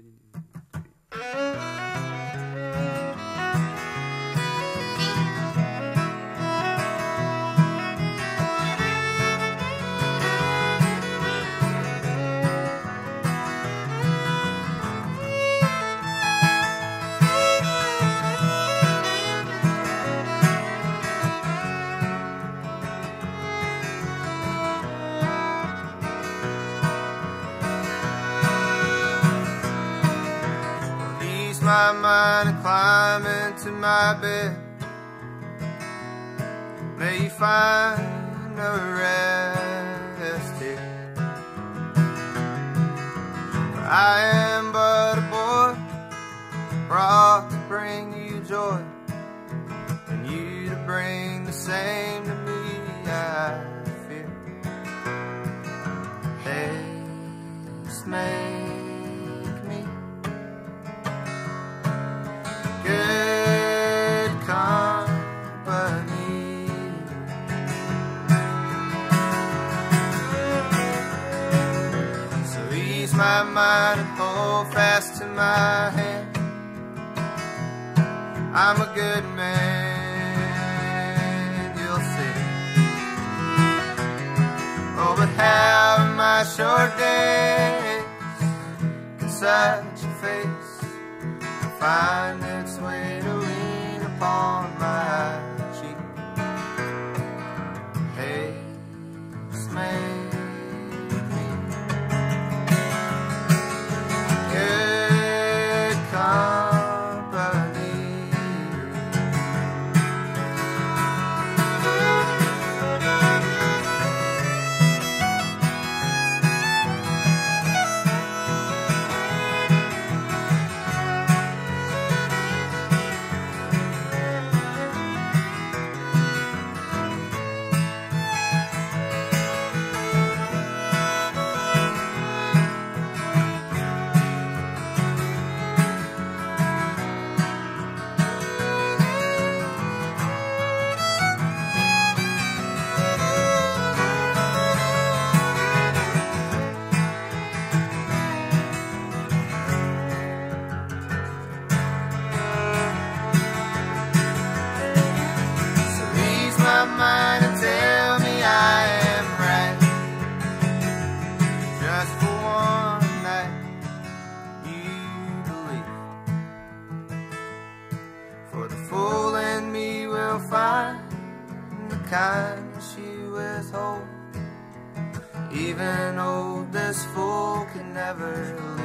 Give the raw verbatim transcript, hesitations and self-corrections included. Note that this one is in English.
My mind and climb into my bed. May you find a rest here. For I am but a boy, brought to bring you joy, and you to bring the same to me, I fear. Haste make me good company. So ease my mind and hold fast to my hand. I'm a good man, you'll see. Oh, but how my short days can such a face find its way to lean upon my cheek. Haste make me good company. Mind and tell me I am right, just for one night. You believe, for the fool in me will find the kindness you withhold. Even old this fool can never leave.